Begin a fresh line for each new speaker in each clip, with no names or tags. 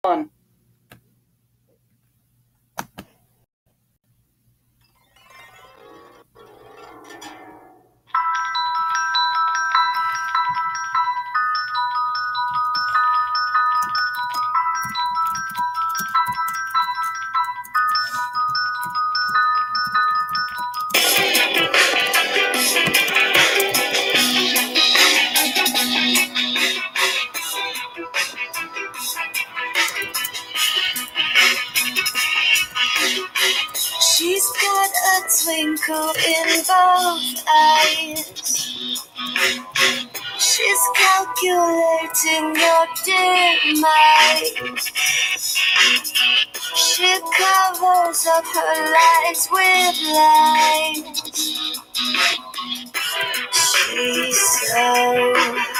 On. She's got a twinkle in both eyes. She's calculating your demise. She covers up her lies with lies. She's so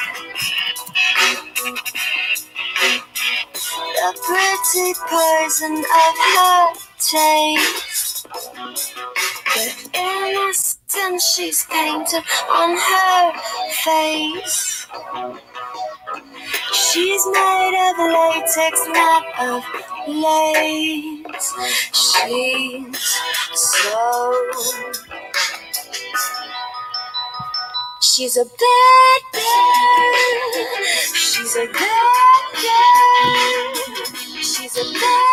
the pretty poison of her taste. The innocence she's painted on her face. She's made of latex, not of lace. She's a bad girl. She's a bad girl. She's a bad